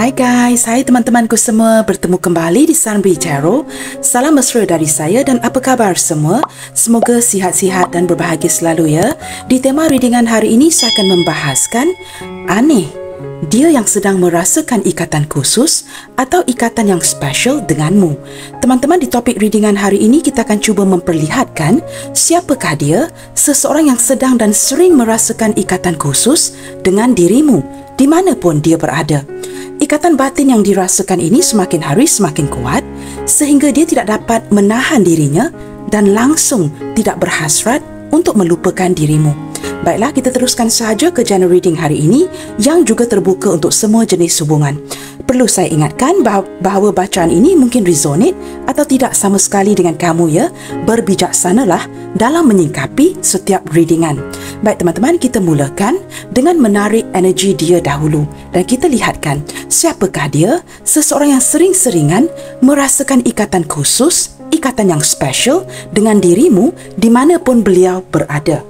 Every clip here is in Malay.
Hai guys, hai teman-temanku semua, bertemu kembali di Sunbee Tarot. Salam mesra dari saya dan apa khabar semua? Semoga sihat-sihat dan berbahagia selalu ya. Di tema readingan hari ini saya akan membahaskan aneh, dia yang sedang merasakan ikatan khusus atau ikatan yang special denganmu. Teman-teman, di topik readingan hari ini kita akan cuba memperlihatkan siapakah dia, seseorang yang sedang dan sering merasakan ikatan khusus dengan dirimu, di mana pun dia berada. Ikatan batin yang dirasakan ini semakin hari semakin kuat sehingga dia tidak dapat menahan dirinya dan langsung tidak berhasrat untuk melupakan dirimu. Baiklah, kita teruskan sahaja ke general reading hari ini yang juga terbuka untuk semua jenis hubungan. Perlu saya ingatkan bahawa bacaan ini mungkin resonate atau tidak sama sekali dengan kamu ya. Berbijaksanalah dalam menyingkapi setiap readingan. Baik teman-teman, kita mulakan dengan menarik energi dia dahulu dan kita lihatkan siapakah dia, seseorang yang sering-seringan merasakan ikatan khusus, ikatan yang special dengan dirimu di mana pun beliau berada.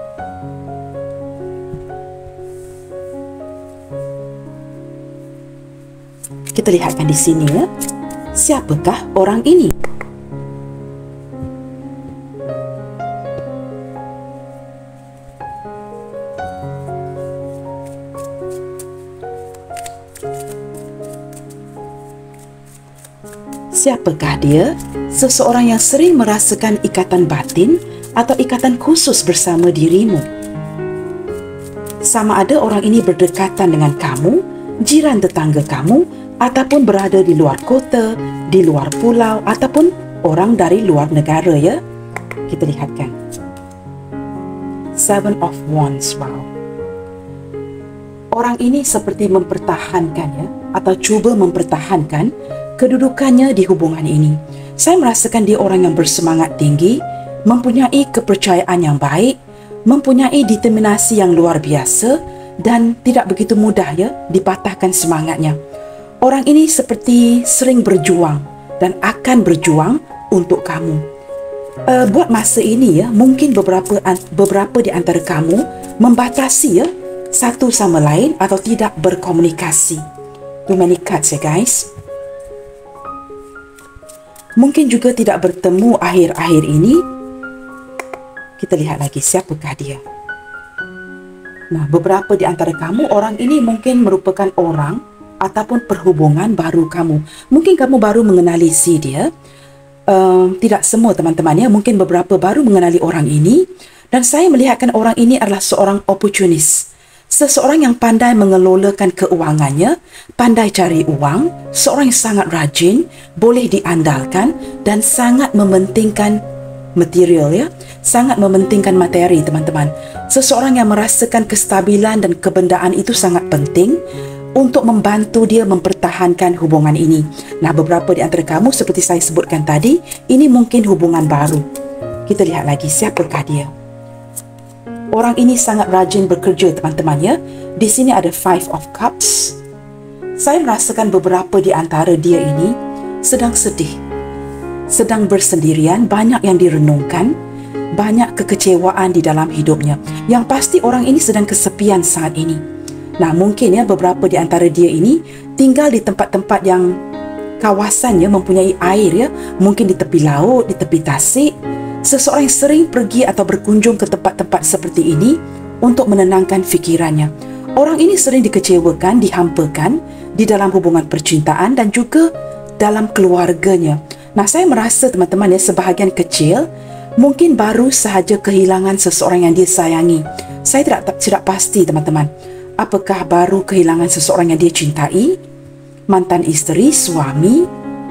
Kita lihatkan di sini ya. Siapakah orang ini? Siapakah dia? Seseorang yang sering merasakan ikatan batin atau ikatan khusus bersama dirimu. Sama ada orang ini berdekatan dengan kamu, jiran tetangga kamu, ataupun berada di luar kota, di luar pulau, ataupun orang dari luar negara ya. Kita lihatkan. Seven of Wands, wow. Orang ini seperti mempertahankan ya, atau cuba mempertahankan kedudukannya di hubungan ini. Saya merasakan dia orang yang bersemangat tinggi, mempunyai kepercayaan yang baik, mempunyai determinasi yang luar biasa, dan tidak begitu mudah ya dipatahkan semangatnya. Orang ini seperti sering berjuang dan akan berjuang untuk kamu. Buat masa ini ya, mungkin beberapa di antara kamu membatasi ya satu sama lain atau tidak berkomunikasi. Too many cards ya guys. Mungkin juga tidak bertemu akhir-akhir ini. Kita lihat lagi siapakah dia. Nah, beberapa di antara kamu, orang ini mungkin merupakan orang ataupun perhubungan baru kamu. Mungkin kamu baru mengenali si dia. Tidak semua teman-teman ya, mungkin beberapa baru mengenali orang ini. Dan saya melihatkan orang ini adalah seorang opportunis. Seseorang yang pandai mengelolakan keuangannya, pandai cari uang, seorang yang sangat rajin, boleh diandalkan dan sangat mementingkan material ya, sangat mementingkan materi teman-teman. Seseorang yang merasakan kestabilan dan kebendaan itu sangat penting untuk membantu dia mempertahankan hubungan ini. Nah, beberapa di antara kamu seperti saya sebutkan tadi, ini mungkin hubungan baru. Kita lihat lagi siapakah dia. Orang ini sangat rajin bekerja teman-teman ya. Di sini ada Five of Cups. Saya merasakan beberapa di antara dia ini sedang sedih, sedang bersendirian, banyak yang direnungkan, banyak kekecewaan di dalam hidupnya. Yang pasti orang ini sedang kesepian saat ini. Nah, mungkin ya beberapa di antara dia ini tinggal di tempat-tempat yang kawasannya mempunyai air ya, mungkin di tepi laut, di tepi tasik. Seseorang yang sering pergi atau berkunjung ke tempat-tempat seperti ini untuk menenangkan fikirannya. Orang ini sering dikecewakan, dihampakan di dalam hubungan percintaan dan juga dalam keluarganya. Nah, saya merasa teman-teman ya, sebahagian kecil mungkin baru sahaja kehilangan seseorang yang dia sayangi. Saya tidak pasti teman-teman. Apakah baru kehilangan seseorang yang dia cintai? Mantan isteri, suami,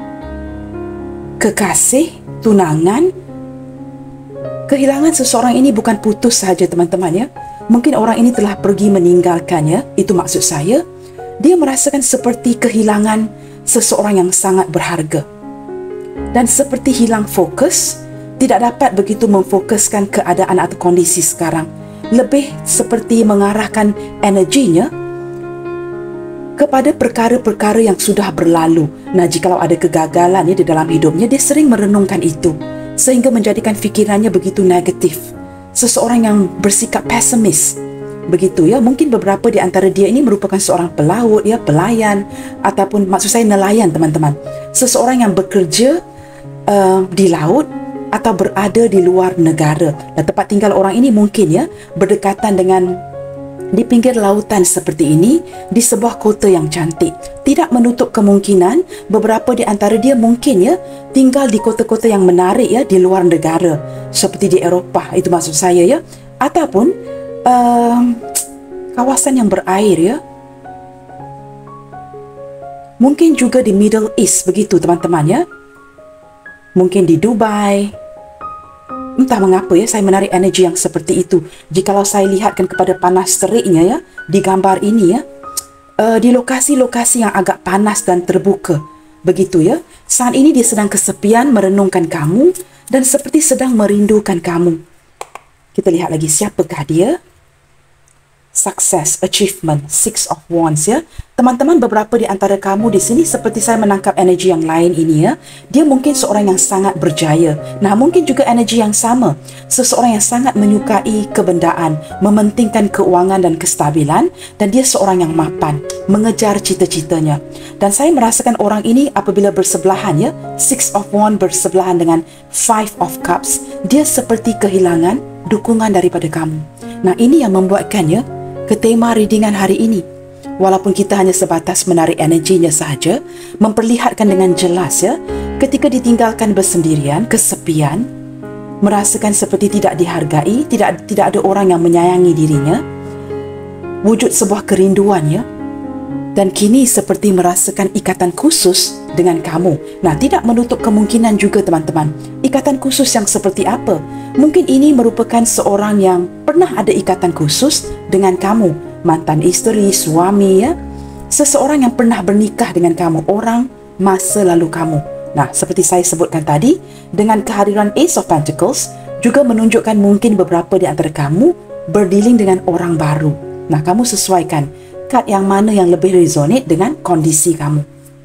kekasih, tunangan. Kehilangan seseorang ini bukan putus sahaja teman-teman ya. Mungkin orang ini telah pergi meninggalkannya, itu maksud saya. Dia merasakan seperti kehilangan seseorang yang sangat berharga. Dan seperti hilang fokus, tidak dapat begitu memfokuskan keadaan atau kondisi sekarang. Lebih seperti mengarahkan energinya kepada perkara-perkara yang sudah berlalu. Nah, jikalau ada kegagalan di dalam hidupnya, dia sering merenungkan itu sehingga menjadikan fikirannya begitu negatif. Seseorang yang bersikap pesimis, Begitu ya, mungkin beberapa di antara dia ini merupakan seorang pelaut ya, pelayan, ataupun maksud saya nelayan teman-teman. Seseorang yang bekerja di laut atau berada di luar negara. Dan tempat tinggal orang ini mungkin ya berdekatan dengan di pinggir lautan seperti ini, di sebuah kota yang cantik. Tidak menutup kemungkinan beberapa di antara dia mungkin ya tinggal di kota-kota yang menarik ya di luar negara, seperti di Eropah, itu maksud saya ya, ataupun kawasan yang berair ya, mungkin juga di Middle East, begitu teman-teman ya, mungkin di Dubai. Entah mengapa ya saya menarik energi yang seperti itu. Jikalau saya lihatkan kepada panas teriknya ya di gambar ini ya, di lokasi-lokasi yang agak panas dan terbuka, begitu ya. Saat ini dia sedang kesepian merenungkan kamu dan seperti sedang merindukan kamu. Kita lihat lagi siapakah dia. Success, achievement, Six of Wands ya. Teman-teman, beberapa di antara kamu di sini seperti saya menangkap energi yang lain ini ya. Dia mungkin seorang yang sangat berjaya. Nah, mungkin juga energi yang sama. Seseorang yang sangat menyukai kebendaan, mementingkan keuangan dan kestabilan, dan dia seorang yang mapan, mengejar cita-citanya. Dan saya merasakan orang ini apabila bersebelahan ya, Six of Wands bersebelahan dengan Five of Cups, dia seperti kehilangan dukungan daripada kamu. Nah, ini yang membuatkan ya ke tema readingan hari ini, walaupun kita hanya sebatas menarik energinya sahaja, memperlihatkan dengan jelas ya, ketika ditinggalkan bersendirian, kesepian, merasakan seperti tidak dihargai, tidak ada orang yang menyayangi dirinya, wujud sebuah kerinduan ya, dan kini seperti merasakan ikatan khusus dengan kamu. Nah, tidak menutup kemungkinan juga teman-teman, ikatan khusus yang seperti apa? Mungkin ini merupakan seorang yang pernah ada ikatan khusus dengan kamu, mantan isteri, suami ya, seseorang yang pernah bernikah dengan kamu, orang masa lalu kamu. Nah, seperti saya sebutkan tadi, dengan kehadiran Ace of Pentacles juga menunjukkan mungkin beberapa di antara kamu berdealing dengan orang baru. Nah, kamu sesuaikan kad yang mana yang lebih resonate dengan kondisi kamu.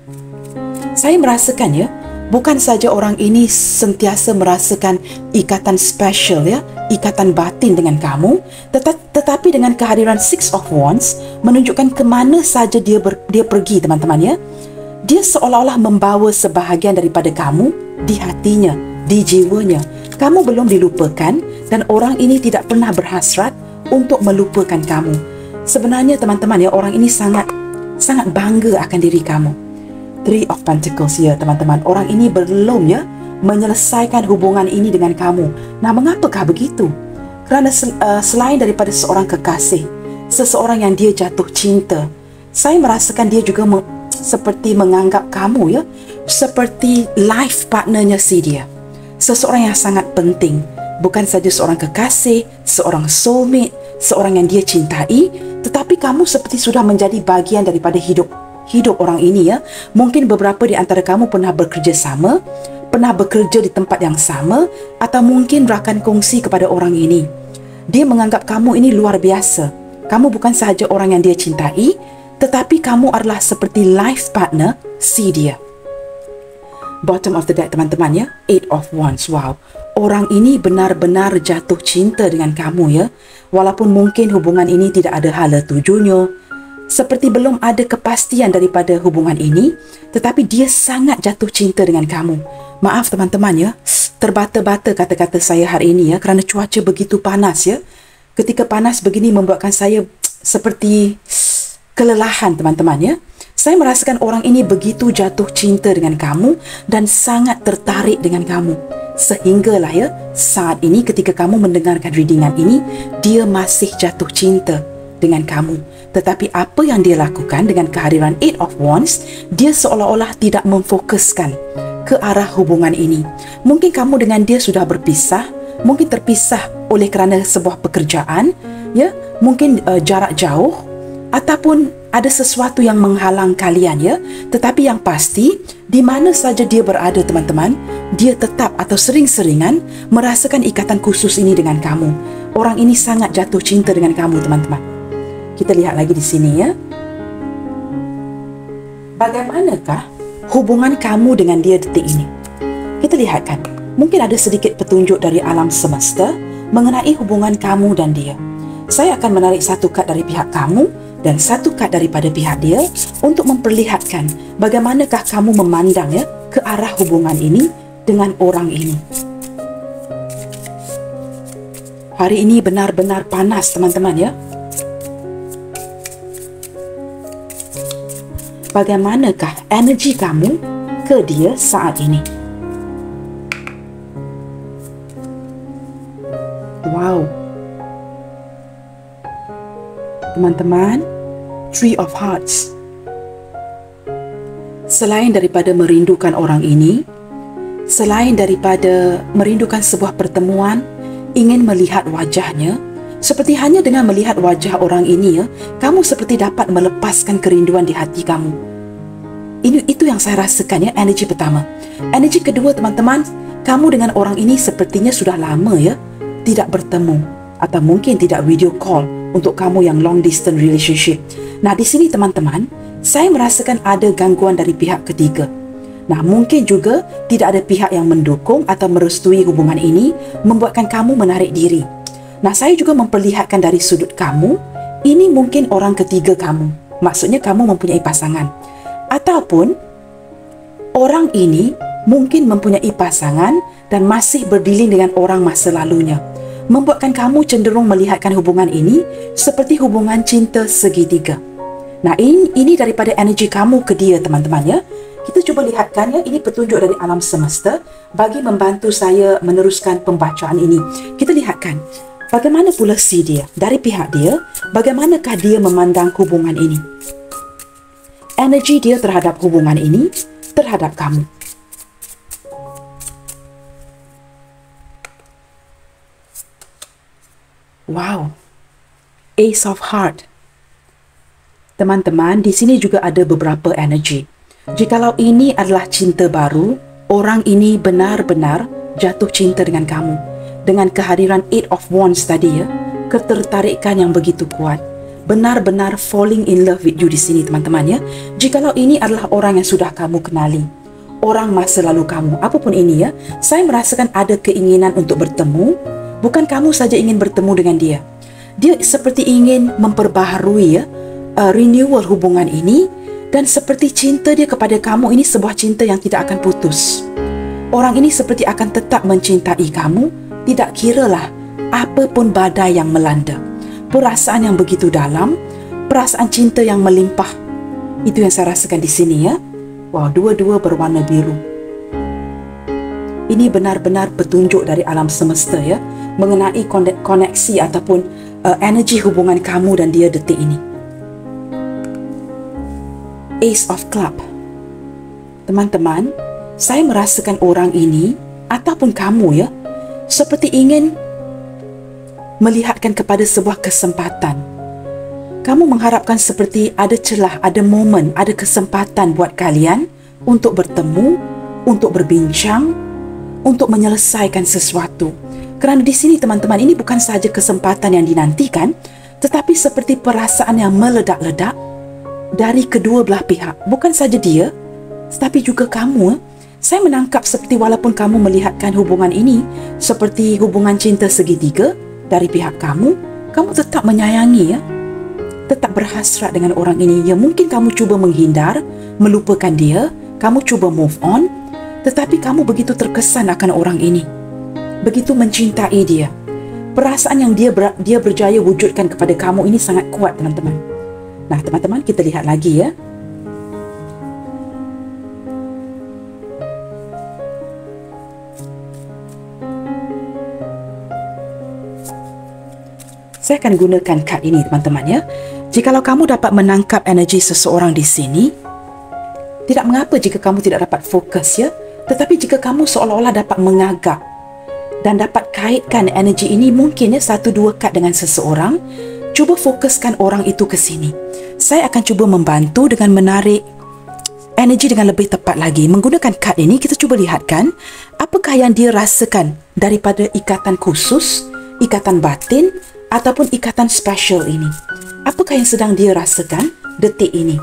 Saya merasakan ya, bukan saja orang ini sentiasa merasakan ikatan special ya, ikatan batin dengan kamu, tetapi dengan kehadiran Six of Wands menunjukkan ke mana saja dia pergi teman-teman ya. Dia seolah-olah membawa sebahagian daripada kamu di hatinya, di jiwanya. Kamu belum dilupakan dan orang ini tidak pernah berhasrat untuk melupakan kamu. Sebenarnya teman-teman ya, orang ini sangat bangga akan diri kamu. Three of Pentacles ya teman-teman, orang ini belum ya menyelesaikan hubungan ini dengan kamu. Nah, mengapakah begitu? Kerana selain daripada seorang kekasih, seseorang yang dia jatuh cinta, saya merasakan dia juga seperti menganggap kamu ya seperti life partnernya si dia. Seseorang yang sangat penting, bukan saja seorang kekasih, seorang soulmate, seorang yang dia cintai, tetapi kamu seperti sudah menjadi bagian daripada hidup orang ini ya. Mungkin beberapa di antara kamu pernah bekerja sama, pernah bekerja di tempat yang sama, atau mungkin rakan kongsi kepada orang ini. Dia menganggap kamu ini luar biasa. Kamu bukan sahaja orang yang dia cintai, tetapi kamu adalah seperti life partner si dia. Bottom of the deck teman-teman ya, Eight of Wands. Wow, orang ini benar-benar jatuh cinta dengan kamu ya. Walaupun mungkin hubungan ini tidak ada hala tujunya, seperti belum ada kepastian daripada hubungan ini, tetapi dia sangat jatuh cinta dengan kamu. Maaf teman-teman ya, terbata-bata kata-kata saya hari ini ya, kerana cuaca begitu panas ya. Ketika panas begini membuatkan saya seperti kelelahan teman-teman ya. Saya merasakan orang ini begitu jatuh cinta dengan kamu dan sangat tertarik dengan kamu. Sehinggalah ya, saat ini ketika kamu mendengarkan readingan ini, dia masih jatuh cinta dengan kamu. Tetapi apa yang dia lakukan dengan kehadiran Eight of Wands, dia seolah-olah tidak memfokuskan ke arah hubungan ini. Mungkin kamu dengan dia sudah berpisah, mungkin terpisah oleh kerana sebuah pekerjaan, ya, mungkin jarak jauh, ataupun ada sesuatu yang menghalang kalian ya. Tetapi yang pasti, di mana saja dia berada teman-teman, dia tetap atau sering-seringan merasakan ikatan khusus ini dengan kamu. Orang ini sangat jatuh cinta dengan kamu teman-teman. Kita lihat lagi di sini ya. Bagaimanakah hubungan kamu dengan dia detik ini? Kita lihatkan. Mungkin ada sedikit petunjuk dari alam semesta mengenai hubungan kamu dan dia. Saya akan menarik satu kad dari pihak kamu dan satu kad daripada pihak dia untuk memperlihatkan bagaimanakah kamu memandang ya ke arah hubungan ini dengan orang ini. Hari ini benar-benar panas teman-teman ya. Bagaimanakah energi kamu ke dia saat ini? Wow. Teman-teman, Three of Hearts. Selain daripada merindukan orang ini, selain daripada merindukan sebuah pertemuan, ingin melihat wajahnya, seperti hanya dengan melihat wajah orang ini ya, kamu seperti dapat melepaskan kerinduan di hati kamu. Itu yang saya rasakan ya, energi pertama. Energi kedua teman-teman, kamu dengan orang ini sepertinya sudah lama ya tidak bertemu atau mungkin tidak video call untuk kamu yang long distance relationship. Nah, di sini teman-teman, saya merasakan ada gangguan dari pihak ketiga. Nah, mungkin juga tidak ada pihak yang mendukung atau merestui hubungan ini, membuatkan kamu menarik diri. Nah, saya juga memperlihatkan dari sudut kamu, ini mungkin orang ketiga kamu. Maksudnya kamu mempunyai pasangan. Ataupun orang ini mungkin mempunyai pasangan dan masih berdealing dengan orang masa lalunya, membuatkan kamu cenderung melihatkan hubungan ini seperti hubungan cinta segitiga. Nah, ini daripada energi kamu ke dia teman-teman ya. Kita cuba lihatkan ya, ini petunjuk dari alam semesta bagi membantu saya meneruskan pembacaan ini. Kita lihatkan bagaimana pula si dia, dari pihak dia, bagaimanakah dia memandang hubungan ini. Energi dia terhadap hubungan ini, terhadap kamu. Wow. Ace of Heart. Teman-teman, di sini juga ada beberapa energi. Jikalau ini adalah cinta baru, orang ini benar-benar jatuh cinta dengan kamu. Dengan kehadiran Eight of Wands tadi ya, ketertarikan yang begitu kuat. Benar-benar falling in love with you di sini teman-teman ya. Jikalau ini adalah orang yang sudah kamu kenali, orang masa lalu kamu, apapun ini ya, saya merasakan ada keinginan untuk bertemu. Bukan kamu saja ingin bertemu dengan dia. Dia seperti ingin memperbaharui ya, renewal hubungan ini, dan seperti cinta dia kepada kamu ini sebuah cinta yang tidak akan putus. Orang ini seperti akan tetap mencintai kamu, tidak kiralah apapun badai yang melanda. Perasaan yang begitu dalam, perasaan cinta yang melimpah. Itu yang saya rasakan di sini ya. Wow, dua-dua berwarna biru. Ini benar-benar petunjuk dari alam semesta ya, mengenai koneksi ataupun energi hubungan kamu dan dia detik ini. Ace of Club. Teman-teman, saya merasakan orang ini ataupun kamu ya, seperti ingin melihatkan kepada sebuah kesempatan. Kamu mengharapkan seperti ada celah, ada momen, ada kesempatan buat kalian untuk bertemu, untuk berbincang, untuk menyelesaikan sesuatu. Kerana di sini teman-teman, ini bukan sahaja kesempatan yang dinantikan, tetapi seperti perasaan yang meledak-ledak dari kedua belah pihak. Bukan saja dia, tetapi juga kamu. Saya menangkap seperti walaupun kamu melihatkan hubungan ini seperti hubungan cinta segitiga, dari pihak kamu tetap menyayangi ya, tetap berhasrat dengan orang ini. Ya, mungkin kamu cuba menghindar, melupakan dia, kamu cuba move on, tetapi kamu begitu terkesan akan orang ini, begitu mencintai dia. Perasaan yang dia berjaya wujudkan kepada kamu ini sangat kuat teman-teman. Nah teman-teman, kita lihat lagi ya. Saya akan gunakan kad ini teman-teman ya. Jikalau kamu dapat menangkap energi seseorang di sini, tidak mengapa jika kamu tidak dapat fokus ya, tetapi jika kamu seolah-olah dapat mengagap dan dapat kaitkan energi ini, mungkin ya 1-2 kad dengan seseorang, cuba fokuskan orang itu ke sini. Saya akan cuba membantu dengan menarik energi dengan lebih tepat lagi. Menggunakan kad ini, kita cuba lihatkan apakah yang dia rasakan daripada ikatan khusus, ikatan batin, ataupun ikatan special ini. Apakah yang sedang dia rasakan detik ini?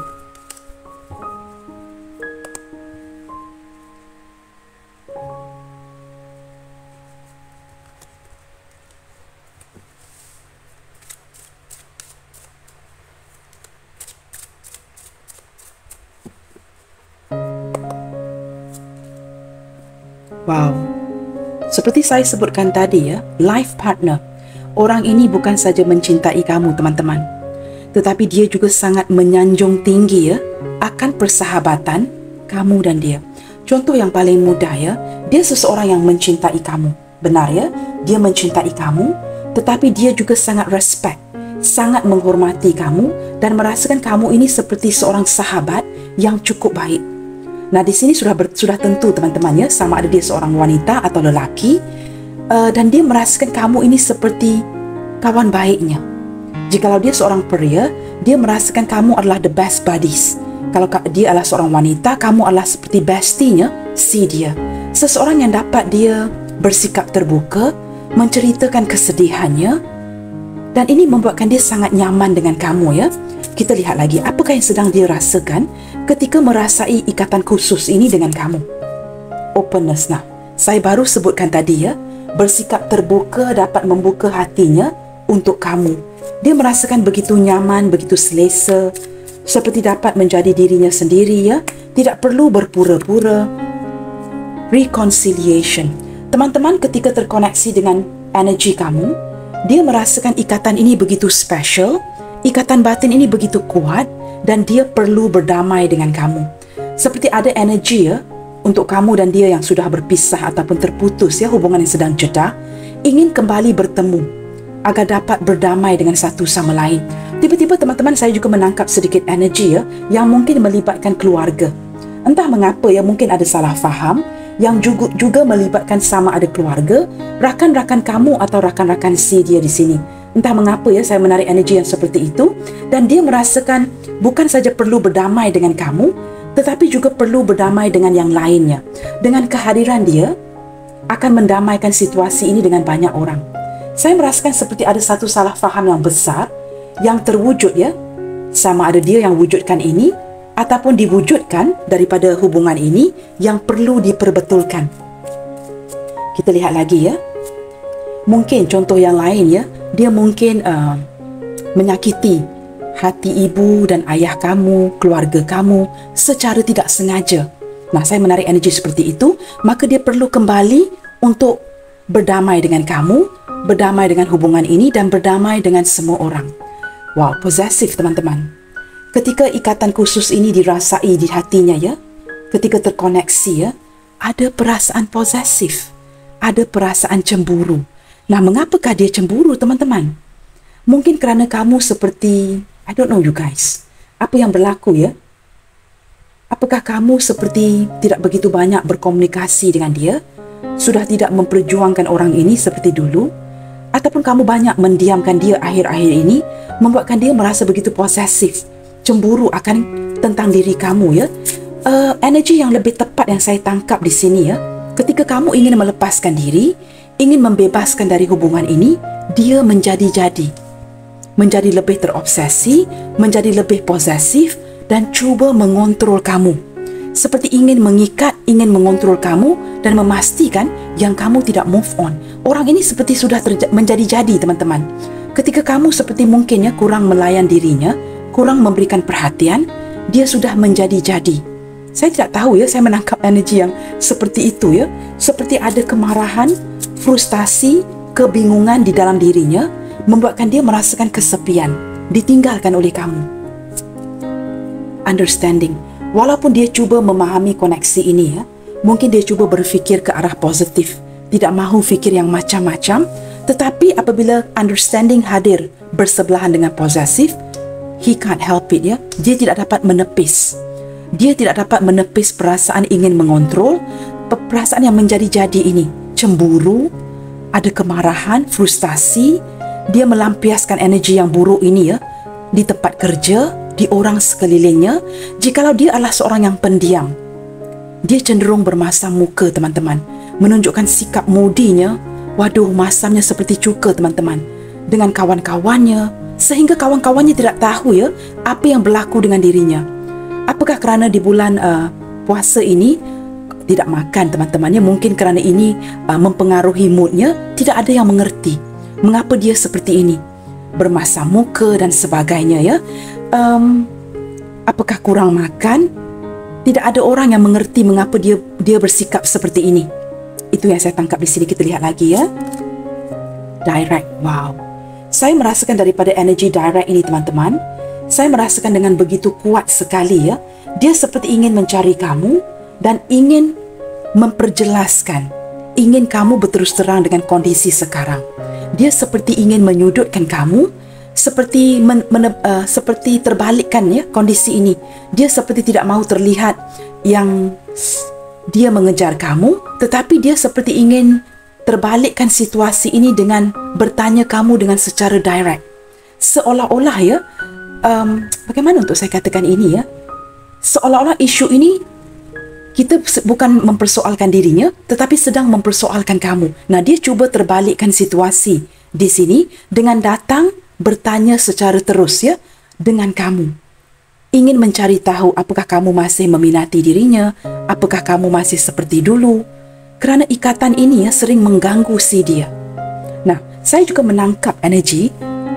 Wow. Seperti saya sebutkan tadi ya, life partner. Orang ini bukan saja mencintai kamu teman-teman, tetapi dia juga sangat menyanjung tinggi ya akan persahabatan kamu dan dia. Contoh yang paling mudah ya, dia seseorang yang mencintai kamu. Benar ya, dia mencintai kamu, tetapi dia juga sangat respect, sangat menghormati kamu dan merasakan kamu ini seperti seorang sahabat yang cukup baik. Nah, di sini sudah tentu teman-teman ya, sama ada dia seorang wanita atau lelaki, dan dia merasakan kamu ini seperti kawan baiknya. Jikalau dia seorang pria, dia merasakan kamu adalah the best buddies. Kalau dia adalah seorang wanita, kamu adalah seperti bestinya si dia. Seseorang yang dapat dia bersikap terbuka, menceritakan kesedihannya, dan ini membuatkan dia sangat nyaman dengan kamu ya. Kita lihat lagi, apakah yang sedang dia rasakan ketika merasai ikatan khusus ini dengan kamu? Openness. Nah, saya baru sebutkan tadi ya, bersikap terbuka dapat membuka hatinya untuk kamu. Dia merasakan begitu nyaman, begitu selesa, seperti dapat menjadi dirinya sendiri ya, tidak perlu berpura-pura. Reconciliation. Teman-teman, ketika terkoneksi dengan energi kamu, dia merasakan ikatan ini begitu special, ikatan batin ini begitu kuat, dan dia perlu berdamai dengan kamu. Seperti ada energi ya, untuk kamu dan dia yang sudah berpisah ataupun terputus ya, hubungan yang sedang jeda, ingin kembali bertemu, agar dapat berdamai dengan satu sama lain. Tiba-tiba teman-teman, saya juga menangkap sedikit energi ya, yang mungkin melibatkan keluarga. Entah mengapa ya, mungkin ada salah faham, yang juga melibatkan sama ada keluarga, rakan-rakan kamu atau rakan-rakan si dia di sini. Entah mengapa ya, saya menarik energi yang seperti itu, dan dia merasakan bukan saja perlu berdamai dengan kamu, tetapi juga perlu berdamai dengan yang lainnya. Dengan kehadiran dia, akan mendamaikan situasi ini dengan banyak orang. Saya merasakan seperti ada satu salah faham yang besar, yang terwujud ya, sama ada dia yang wujudkan ini, ataupun diwujudkan daripada hubungan ini yang perlu diperbetulkan. Kita lihat lagi ya. Mungkin contoh yang lain ya, dia mungkin menyakiti hati ibu dan ayah kamu, keluarga kamu secara tidak sengaja. Nah, saya menarik energi seperti itu, maka dia perlu kembali untuk berdamai dengan kamu, berdamai dengan hubungan ini, dan berdamai dengan semua orang. Wow, possessive teman-teman. Ketika ikatan khusus ini dirasai di hatinya ya, ketika terkoneksi ya, ada perasaan posesif, ada perasaan cemburu. Nah, mengapakah dia cemburu teman-teman? Mungkin kerana kamu seperti, I don't know you guys, apa yang berlaku ya? Apakah kamu seperti tidak begitu banyak berkomunikasi dengan dia? Sudah tidak memperjuangkan orang ini seperti dulu? Ataupun kamu banyak mendiamkan dia akhir-akhir ini, membuatkan dia merasa begitu posesif, cemburu akan tentang diri kamu ya. Energi yang lebih tepat yang saya tangkap di sini ya, ketika kamu ingin melepaskan diri, ingin membebaskan dari hubungan ini, dia menjadi lebih terobsesi, menjadi lebih posesif, dan cuba mengontrol kamu. Seperti ingin mengikat, ingin mengontrol kamu dan memastikan yang kamu tidak move on. Orang ini seperti sudah menjadi-jadi teman-teman. Ketika kamu seperti mungkin ya kurang melayan dirinya, kurang memberikan perhatian, dia sudah menjadi-jadi. Saya tidak tahu ya, saya menangkap energi yang seperti itu ya. Seperti ada kemarahan, frustasi, kebingungan di dalam dirinya, membuatkan dia merasakan kesepian, ditinggalkan oleh kamu. Understanding. Walaupun dia cuba memahami koneksi ini ya, mungkin dia cuba berfikir ke arah positif, tidak mahu fikir yang macam-macam, tetapi apabila understanding hadir bersebelahan dengan posesif, he can't help it ya. Dia tidak dapat menepis. Dia tidak dapat menepis perasaan ingin mengontrol, perasaan yang menjadi-jadi ini. Cemburu, ada kemarahan, frustasi, dia melampiaskan energi yang buruk ini ya, di tempat kerja, di orang sekelilingnya. Jikalau dia adalah seorang yang pendiam, dia cenderung bermasam muka teman-teman, menunjukkan sikap moodinya. Waduh, masamnya seperti cuka teman-teman, dengan kawan-kawannya, sehingga kawan-kawannya tidak tahu ya apa yang berlaku dengan dirinya. Apakah kerana di bulan puasa ini tidak makan teman-temannya, mungkin kerana ini mempengaruhi moodnya, tidak ada yang mengerti mengapa dia seperti ini, bermasam muka dan sebagainya ya. Apakah kurang makan? Tidak ada orang yang mengerti mengapa dia bersikap seperti ini. Itu yang saya tangkap di sini. Kita lihat lagi ya. Direct. Wow. Saya merasakan daripada energi direct ini teman-teman. Saya merasakan dengan begitu kuat sekali ya. Dia seperti ingin mencari kamu dan ingin memperjelaskan. Ingin kamu berterus terang dengan kondisi sekarang. Dia seperti ingin menyudutkan kamu, seperti terbalikkan ya kondisi ini. Dia seperti tidak mahu terlihat yang dia mengejar kamu, tetapi dia seperti ingin terbalikkan situasi ini dengan bertanya kamu dengan secara direct. Seolah-olah ya, bagaimana untuk saya katakan ini ya? Seolah-olah isu ini kita bukan mempersoalkan dirinya, tetapi sedang mempersoalkan kamu. Nah, dia cuba terbalikkan situasi di sini dengan datang bertanya secara terus ya dengan kamu. Ingin mencari tahu apakah kamu masih meminati dirinya, apakah kamu masih seperti dulu. Kerana ikatan ini ya sering mengganggu si dia. Nah, saya juga menangkap energi.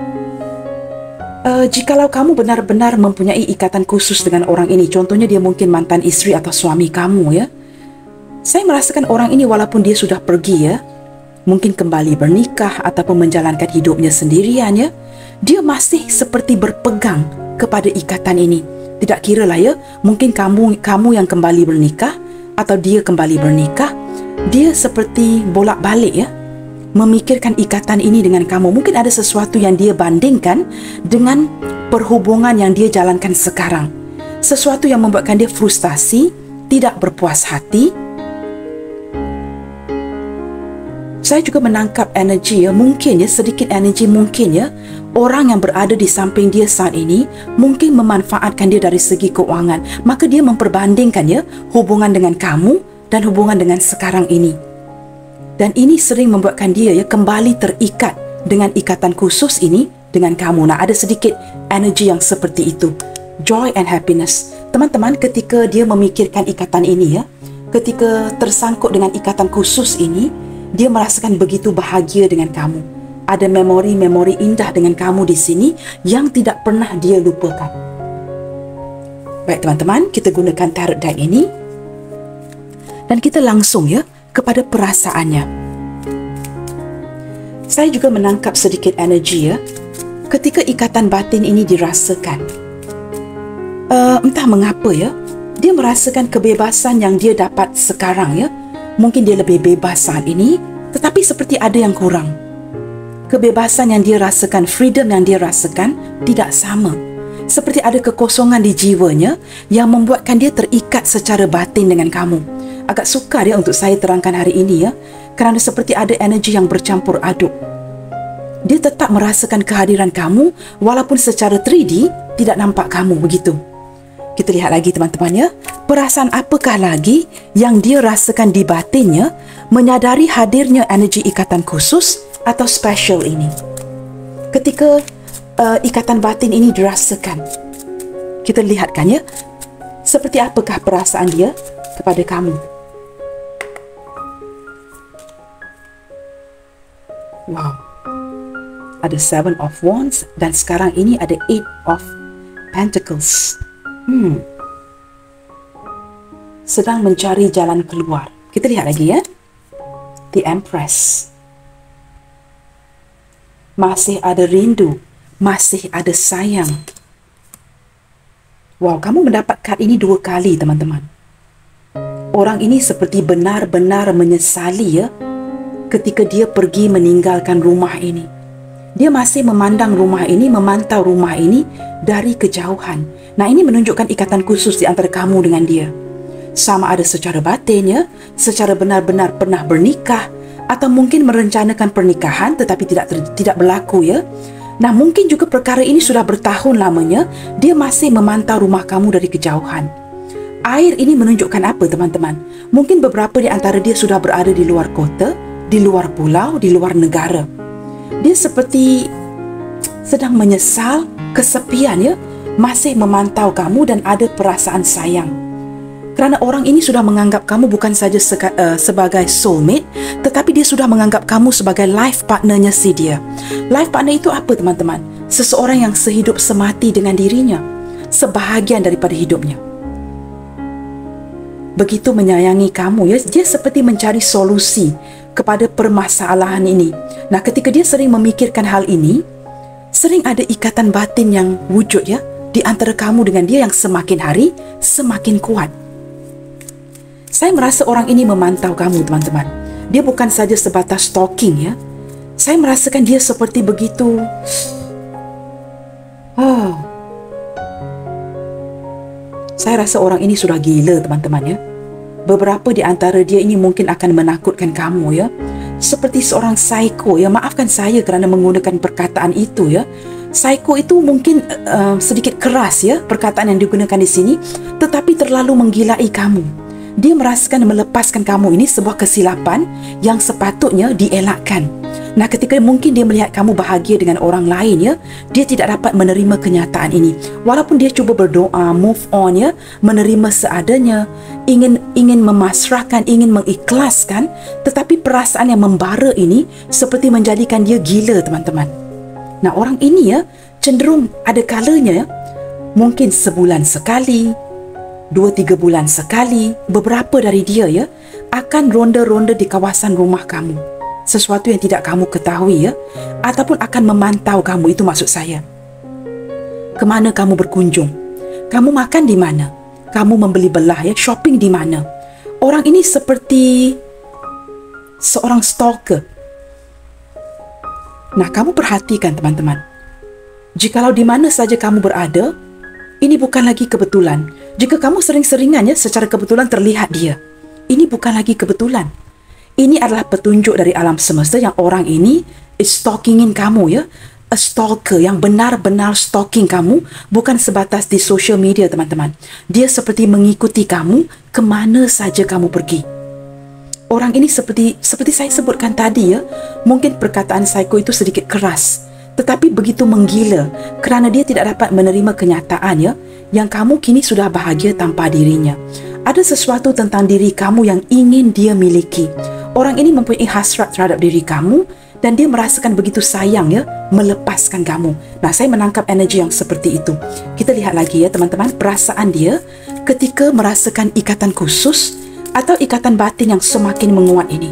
Jikalau kamu benar-benar mempunyai ikatan khusus dengan orang ini, contohnya dia mungkin mantan isteri atau suami kamu ya. Saya merasakan orang ini walaupun dia sudah pergi ya, mungkin kembali bernikah ataupun menjalankan hidupnya sendirian ya, dia masih seperti berpegang kepada ikatan ini. Tidak kira lah ya, mungkin kamu yang kembali bernikah atau dia kembali bernikah, dia seperti bolak-balik ya, memikirkan ikatan ini dengan kamu. Mungkin ada sesuatu yang dia bandingkan dengan perhubungan yang dia jalankan sekarang. Sesuatu yang membuatkan dia frustasi, tidak berpuas hati. Saya juga menangkap energi ya, mungkin ya, sedikit energi mungkin ya, orang yang berada di samping dia saat ini mungkin memanfaatkan dia dari segi keuangan. Maka dia memperbandingkan ya, hubungan dengan kamu dan hubungan dengan sekarang ini. Dan ini sering membuatkan dia ya kembali terikat dengan ikatan khusus ini dengan kamu. Nah, ada sedikit energi yang seperti itu. Joy and happiness. Teman-teman, ketika dia memikirkan ikatan ini ya, ketika tersangkut dengan ikatan khusus ini, dia merasakan begitu bahagia dengan kamu. Ada memori-memori indah dengan kamu di sini yang tidak pernah dia lupakan. Baik teman-teman, kita gunakan tarot deck ini. Dan kita langsung ya kepada perasaannya. Saya juga menangkap sedikit energi ya, ketika ikatan batin ini dirasakan. Entah mengapa ya, dia merasakan kebebasan yang dia dapat sekarang ya. Mungkin dia lebih bebas saat ini, tetapi seperti ada yang kurang. Kebebasan yang dia rasakan, freedom yang dia rasakan tidak sama. Seperti ada kekosongan di jiwanya yang membuatkan dia terikat secara batin dengan kamu. Agak sukar ya untuk saya terangkan hari ini ya, kerana seperti ada energi yang bercampur aduk. Dia tetap merasakan kehadiran kamu walaupun secara 3D tidak nampak kamu begitu. Kita lihat lagi teman-teman ya, perasaan apakah lagi yang dia rasakan di batinnya menyadari hadirnya energi ikatan khusus atau special ini. Ketika ikatan batin ini dirasakan, kita lihatkan ya, seperti apakah perasaan dia kepada kamu. Wow, ada 7 of Wands dan sekarang ini ada 8 of Pentacles. Sedang mencari jalan keluar. Kita lihat lagi ya. The Empress. Masih ada rindu, masih ada sayang. Wow, kamu mendapat kad ini 2 kali teman-teman. Orang ini seperti benar-benar menyesali ya, ketika dia pergi meninggalkan rumah ini. Dia masih memandang rumah ini, memantau rumah ini dari kejauhan. Nah, ini menunjukkan ikatan khusus di antara kamu dengan dia. Sama ada secara batin ya, secara benar-benar pernah bernikah, atau mungkin merencanakan pernikahan tetapi tidak berlaku ya. Nah, mungkin juga perkara ini sudah bertahun lamanya, dia masih memantau rumah kamu dari kejauhan. Air ini menunjukkan apa teman-teman? Mungkin beberapa di antara dia sudah berada di luar kota, di luar pulau, di luar negara. Dia seperti sedang menyesal, kesepian ya, masih memantau kamu dan ada perasaan sayang. Kerana orang ini sudah menganggap kamu bukan saja sebagai soulmate, tetapi dia sudah menganggap kamu sebagai life partnernya si dia. Life partner itu apa teman-teman? Seseorang yang sehidup semati dengan dirinya, sebahagian daripada hidupnya. begitu menyayangi kamu ya. Dia seperti mencari solusi kepada permasalahan ini. Nah, ketika dia sering memikirkan hal ini, sering ada ikatan batin yang wujud ya di antara kamu dengan dia yang semakin hari semakin kuat. Saya merasa orang ini memantau kamu, teman-teman. Dia bukan saja sebatas stalking ya. Saya merasakan dia seperti begitu. Saya rasa orang ini sudah gila, teman-teman ya. Beberapa di antara dia ini mungkin akan menakutkan kamu ya. Seperti seorang psycho ya. Maafkan saya kerana menggunakan perkataan itu ya. Psycho itu mungkin sedikit keras ya perkataan yang digunakan di sini, tetapi terlalu menggilai kamu. Dia merasakan melepaskan kamu ini sebuah kesilapan yang sepatutnya dielakkan. Nah, ketika mungkin dia melihat kamu bahagia dengan orang lain ya, dia tidak dapat menerima kenyataan ini. Walaupun dia cuba berdoa, move on ya, menerima seadanya, ingin memasrahkan, ingin mengikhlaskan, tetapi perasaan yang membara ini seperti menjadikan dia gila, teman-teman. Nah, orang ini ya cenderung ada kalanya ya, mungkin sebulan sekali, 2-3 bulan sekali, beberapa dari dia ya akan ronda-ronda di kawasan rumah kamu. Sesuatu yang tidak kamu ketahui ya, ataupun akan memantau kamu, itu maksud saya. Kemana kamu berkunjung? Kamu makan di mana? Kamu membeli belah ya, shopping di mana? Orang ini seperti seorang stalker. Nah, kamu perhatikan, teman-teman. Jikalau di mana saja kamu berada, ini bukan lagi kebetulan. Jika kamu sering-seringan ya secara kebetulan terlihat dia, ini bukan lagi kebetulan. Ini adalah petunjuk dari alam semesta yang orang ini stalkingin kamu ya. A stalker yang benar-benar stalking kamu, bukan sebatas di social media, teman-teman. Dia seperti mengikuti kamu kemana saja kamu pergi. Orang ini seperti saya sebutkan tadi ya, mungkin perkataan psycho itu sedikit keras, tetapi begitu menggila kerana dia tidak dapat menerima kenyataan ya, yang kamu kini sudah bahagia tanpa dirinya. Ada sesuatu tentang diri kamu yang ingin dia miliki. Orang ini mempunyai hasrat terhadap diri kamu dan dia merasakan begitu sayang ya melepaskan kamu. Nah, saya menangkap energi yang seperti itu. Kita lihat lagi ya, teman-teman, perasaan dia ketika merasakan ikatan khusus atau ikatan batin yang semakin menguat ini.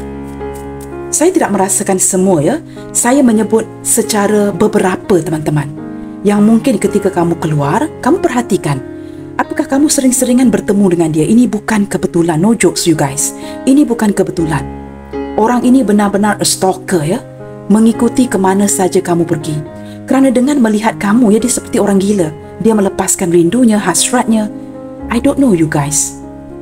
Saya tidak merasakan semua ya. Saya menyebut secara beberapa, teman-teman. Yang mungkin ketika kamu keluar, kamu perhatikan. Apakah kamu sering-seringan bertemu dengan dia? Ini bukan kebetulan. No jokes, you guys. Ini bukan kebetulan. Orang ini benar-benar a stalker ya. Mengikuti kemana saja kamu pergi. Kerana dengan melihat kamu ya, dia seperti orang gila. Dia melepaskan rindunya, hasratnya. I don't know, you guys.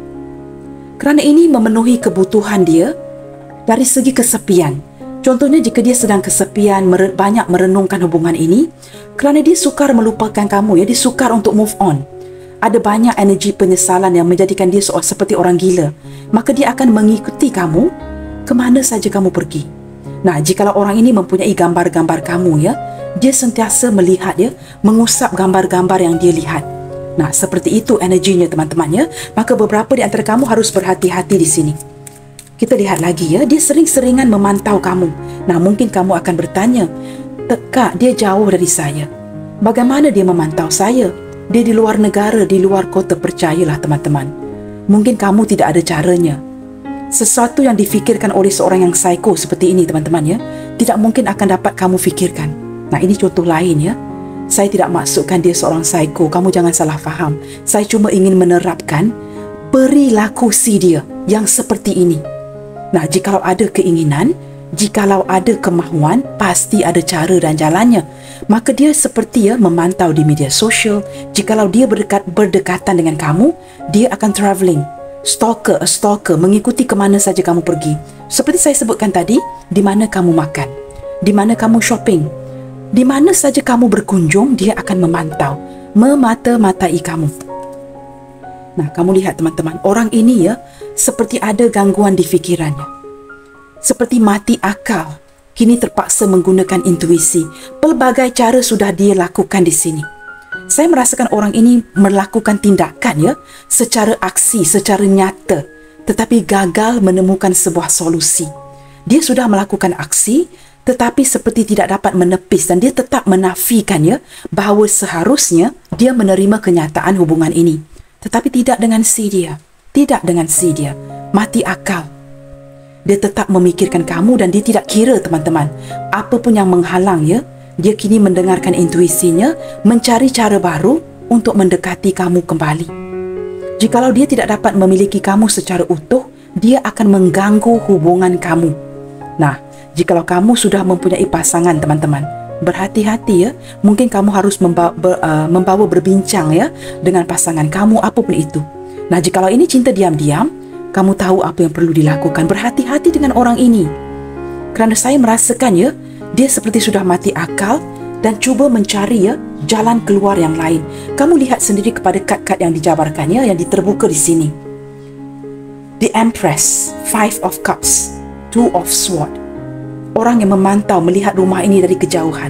Kerana ini memenuhi kebutuhan dia dari segi kesepian. Contohnya jika dia sedang kesepian, banyak merenungkan hubungan ini, kerana dia sukar melupakan kamu ya, dia sukar untuk move on. Ada banyak energi penyesalan yang menjadikan dia seperti orang gila. Maka dia akan mengikuti kamu kemana saja kamu pergi. Nah, jikalau orang ini mempunyai gambar-gambar kamu ya, dia sentiasa melihat ya, mengusap gambar-gambar yang dia lihat. Nah, seperti itu energinya, teman-teman ya. Maka beberapa di antara kamu harus berhati-hati di sini. Kita lihat lagi ya, dia sering-seringan memantau kamu. Nah, mungkin kamu akan bertanya, Kak, dia jauh dari saya. Bagaimana dia memantau saya? Dia di luar negara, di luar kota. Percayalah, teman-teman. Mungkin kamu tidak ada caranya. Sesuatu yang difikirkan oleh seorang yang psycho seperti ini, teman-teman ya, tidak mungkin akan dapat kamu fikirkan. Nah, ini contoh lain ya. Saya tidak maksudkan dia seorang psycho. Kamu jangan salah faham. Saya cuma ingin menerapkan perilaku si dia yang seperti ini. Nah, jikalau ada keinginan, jikalau ada kemahuan, pasti ada cara dan jalannya. Maka dia seperti ya memantau di media sosial. Jikalau dia berdekatan dengan kamu, dia akan travelling. Stalker, a stalker, mengikuti kemana saja kamu pergi. Seperti saya sebutkan tadi, di mana kamu makan, di mana kamu shopping, di mana saja kamu berkunjung, dia akan memantau, memata-matai kamu. Nah, kamu lihat, teman-teman, orang ini ya seperti ada gangguan di fikirannya. Seperti mati akal, kini terpaksa menggunakan intuisi. Pelbagai cara sudah dia lakukan di sini. Saya merasakan orang ini melakukan tindakan ya secara aksi, secara nyata, tetapi gagal menemukan sebuah solusi. Dia sudah melakukan aksi, tetapi seperti tidak dapat menepis, dan dia tetap menafikan ya bahawa seharusnya dia menerima kenyataan hubungan ini, tetapi tidak dengan si dia. Tidak dengan si dia. Mati akal. Dia tetap memikirkan kamu dan dia tidak kira, teman-teman, apa pun yang menghalang ya. Dia kini mendengarkan intuisinya, mencari cara baru untuk mendekati kamu kembali. Jikalau dia tidak dapat memiliki kamu secara utuh, dia akan mengganggu hubungan kamu. Nah, jikalau kamu sudah mempunyai pasangan, teman-teman, berhati-hati ya. Mungkin kamu harus membawa berbincang ya dengan pasangan kamu, apapun itu. Nah, jikalau ini cinta diam-diam, kamu tahu apa yang perlu dilakukan. Berhati-hati dengan orang ini. Kerana saya merasakan ya, dia seperti sudah mati akal dan cuba mencari ya jalan keluar yang lain. Kamu lihat sendiri kepada kad-kad yang dijabarkannya, yang diterbuka di sini. The Empress, Five of Cups, Two of Swords. Orang yang memantau, melihat rumah ini dari kejauhan.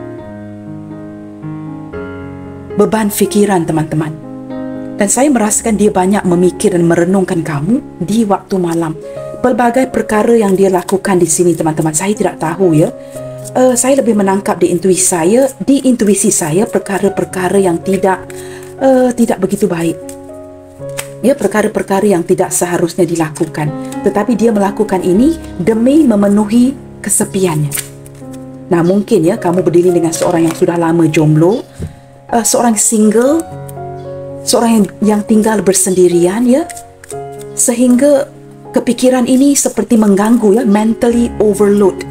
Beban fikiran, teman-teman. Dan saya merasakan dia banyak memikir dan merenungkan kamu di waktu malam. Pelbagai perkara yang dia lakukan di sini, teman-teman, saya tidak tahu ya. Saya lebih menangkap di intuisi saya perkara-perkara yang tidak begitu baik. Ya, perkara-perkara yang tidak seharusnya dilakukan. Tetapi dia melakukan ini demi memenuhi kesepiannya. Nah, mungkin ya kamu berdiri dengan seorang yang sudah lama jomblo, seorang single, seorang yang tinggal bersendirian ya, sehingga kepikiran ini seperti mengganggu ya, mentally overload.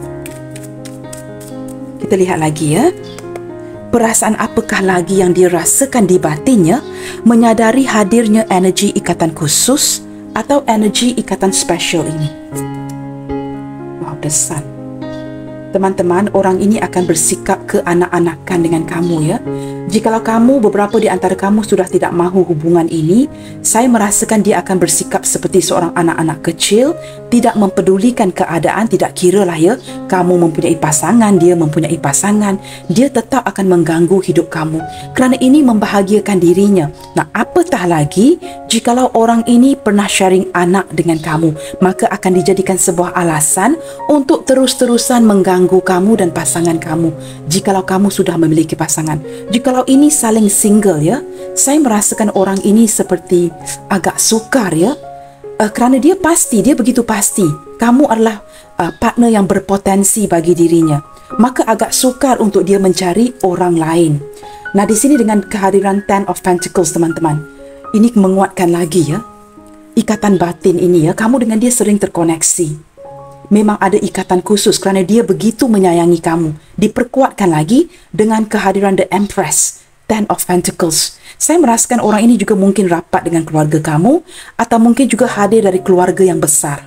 Kita lihat lagi ya. Perasaan apakah lagi yang dirasakan di batinnya menyadari hadirnya energi ikatan khusus atau energi ikatan spesial ini. Wow, the sun. Teman-teman, orang ini akan bersikap keanak-anakan dengan kamu ya. Jikalau kamu, beberapa di antara kamu sudah tidak mahu hubungan ini, saya merasakan dia akan bersikap seperti seorang anak-anak kecil, tidak mempedulikan keadaan, tidak kira lah ya, kamu mempunyai pasangan, dia mempunyai pasangan, dia tetap akan mengganggu hidup kamu, kerana ini membahagiakan dirinya. Nah, apatah lagi, jikalau orang ini pernah sharing anak dengan kamu, maka akan dijadikan sebuah alasan untuk terus-terusan mengganggu kamu dan pasangan kamu, jikalau kamu sudah memiliki pasangan. Jikalau ini saling single ya, saya merasakan orang ini seperti agak sukar ya, kerana dia begitu pasti kamu adalah partner yang berpotensi bagi dirinya, maka agak sukar untuk dia mencari orang lain. Nah, di sini dengan kehadiran Ten of Pentacles, teman-teman, ini menguatkan lagi ya ikatan batin ini ya, kamu dengan dia sering terkoneksi. Memang ada ikatan khusus kerana dia begitu menyayangi kamu. Diperkuatkan lagi dengan kehadiran The Empress, Ten of Pentacles. Saya merasakan orang ini juga mungkin rapat dengan keluarga kamu, atau mungkin juga hadir dari keluarga yang besar.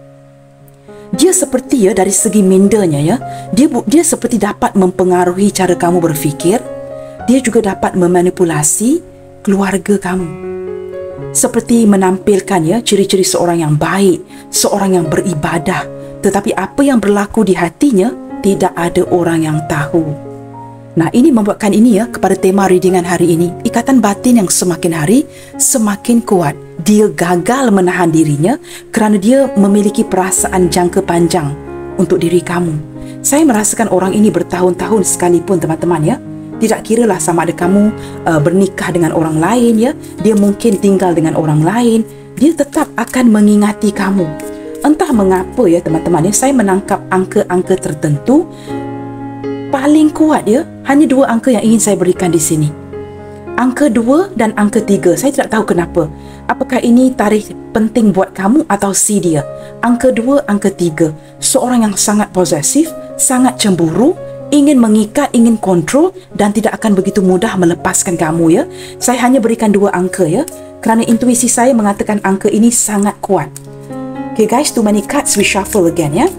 Dia seperti ya, dari segi mindanya ya, dia seperti dapat mempengaruhi cara kamu berfikir. Dia juga dapat memanipulasi keluarga kamu, seperti menampilkan ya ciri-ciri seorang yang baik, seorang yang beribadah. Tetapi apa yang berlaku di hatinya tidak ada orang yang tahu. Nah, ini membuatkan ini ya, kepada tema readingan hari ini, ikatan batin yang semakin hari semakin kuat. Dia gagal menahan dirinya kerana dia memiliki perasaan jangka panjang untuk diri kamu. Saya merasakan orang ini bertahun-tahun sekalipun, teman-teman ya. Tidak kiralah sama ada kamu bernikah dengan orang lain ya, dia mungkin tinggal dengan orang lain, dia tetap akan mengingati kamu. Entah mengapa ya, teman-teman ya, saya menangkap angka-angka tertentu paling kuat ya. Hanya dua angka yang ingin saya berikan di sini. Angka 2 dan angka 3. Saya tidak tahu kenapa. Apakah ini tarikh penting buat kamu atau si dia? Angka 2, angka 3. Seorang yang sangat posesif, sangat cemburu, ingin mengikat, ingin kontrol dan tidak akan begitu mudah melepaskan kamu ya. Saya hanya berikan 2 angka ya, kerana intuisi saya mengatakan angka ini sangat kuat. Okay guys, too many cards, we shuffle again ya.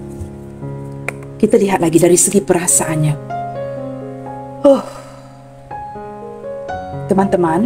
Kita lihat lagi dari segi perasaannya. Teman-teman,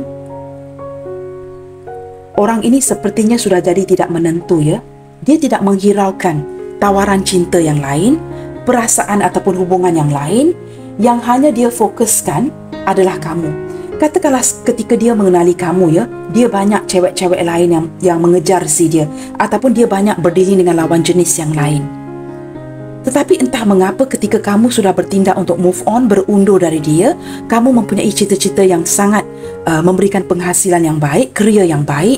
orang ini sepertinya sudah jadi tidak menentu ya. Dia tidak menghiraukan tawaran cinta yang lain, perasaan ataupun hubungan yang lain. Yang hanya dia fokuskan adalah kamu. Katakanlah ketika dia mengenali kamu ya, dia banyak cewek-cewek lain yang mengejar si dia, ataupun dia banyak berdiri dengan lawan jenis yang lain. Tetapi entah mengapa ketika kamu sudah bertindak untuk move on, berundur dari dia, kamu mempunyai cita-cita yang sangat memberikan penghasilan yang baik, kerja yang baik,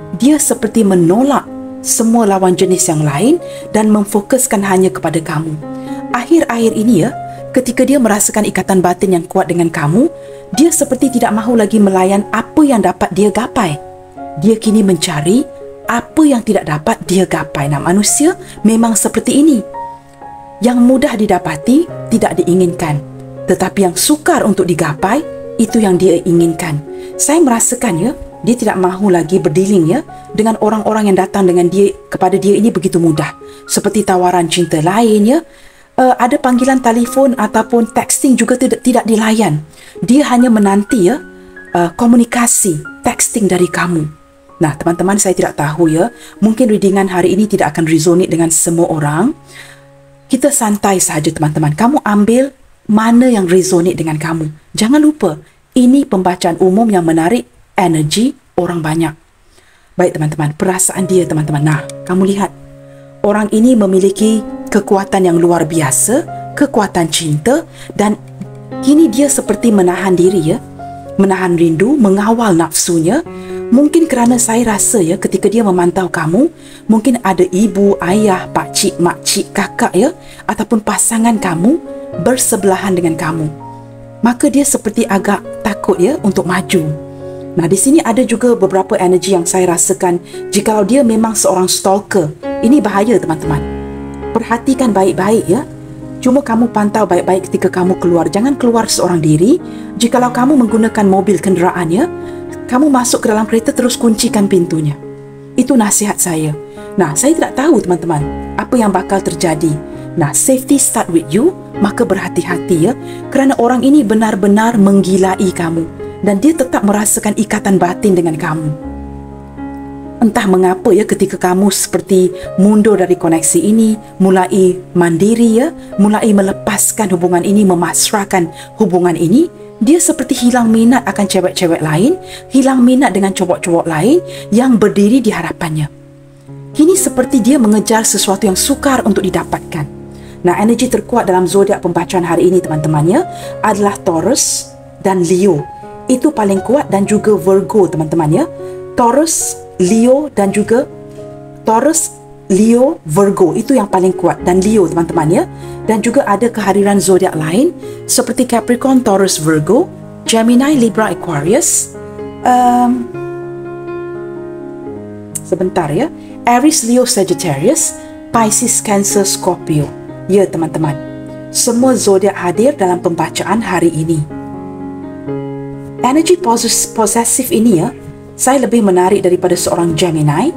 Dia seperti menolak semua lawan jenis yang lain dan memfokuskan hanya kepada kamu. Akhir-akhir ini ya, ketika dia merasakan ikatan batin yang kuat dengan kamu, dia seperti tidak mahu lagi melayan apa yang dapat dia gapai. Dia kini mencari apa yang tidak dapat dia gapai. Nah, manusia memang seperti ini. Yang mudah didapati tidak diinginkan, tetapi yang sukar untuk digapai, itu yang dia inginkan. Saya merasakan ya, dia tidak mahu lagi berdealing ya dengan orang-orang yang datang dengan dia kepada dia ini begitu mudah. Seperti tawaran cinta lain ya. Ada panggilan telefon ataupun texting juga tidak dilayan. Dia hanya menanti ya komunikasi, texting dari kamu. Nah, teman-teman, saya tidak tahu ya. Mungkin readingan hari ini tidak akan resonate dengan semua orang. Kita santai saja, teman-teman. Kamu ambil mana yang resonate dengan kamu. Jangan lupa, ini pembacaan umum yang menarik energi orang banyak. Baik, teman-teman, perasaan dia, teman-teman. Nah, kamu lihat. Orang ini memiliki kekuatan yang luar biasa, kekuatan cinta, dan kini dia seperti menahan diri ya, menahan rindu, mengawal nafsunya. Mungkin kerana saya rasa ya, ketika dia memantau kamu, mungkin ada ibu, ayah, pakcik, makcik, kakak ya, ataupun pasangan kamu bersebelahan dengan kamu. Maka dia seperti agak takut ya untuk maju. Nah, di sini ada juga beberapa energi yang saya rasakan. Jikalau dia memang seorang stalker, ini bahaya, teman-teman. Perhatikan baik-baik ya. Cuma kamu pantau baik-baik ketika kamu keluar. Jangan keluar seorang diri. Jikalau kamu menggunakan mobil kenderaan ya, kamu masuk ke dalam kereta terus kuncikan pintunya. Itu nasihat saya. Nah, saya tidak tahu, teman-teman, apa yang bakal terjadi. Nah, safety start with you. Maka berhati-hati ya, kerana orang ini benar-benar menggilai kamu. Dan dia tetap merasakan ikatan batin dengan kamu. Entah mengapa ya, ketika kamu seperti mundur dari koneksi ini, mulai mandiri ya, mulai melepaskan hubungan ini, memasrahkan hubungan ini, dia seperti hilang minat akan cewek-cewek lain, hilang minat dengan cowok-cowok lain yang berdiri di hadapannya. Kini seperti dia mengejar sesuatu yang sukar untuk didapatkan. Nah, energi terkuat dalam zodiak pembacaan hari ini, teman-temannya, adalah Taurus dan Leo. Itu paling kuat, dan juga Virgo, teman-teman ya. Taurus, Leo dan juga Taurus, Leo, Virgo, itu yang paling kuat, dan Leo, teman-teman ya. Dan juga ada kehadiran zodiak lain seperti Capricorn, Taurus, Virgo, Gemini, Libra, Aquarius. Sebentar ya. Aries, Leo, Sagittarius, Pisces, Cancer, Scorpio. Ya, teman-teman. Semua zodiak hadir dalam pembacaan hari ini. Energi posesif ini ya, saya lebih menarik daripada seorang Gemini,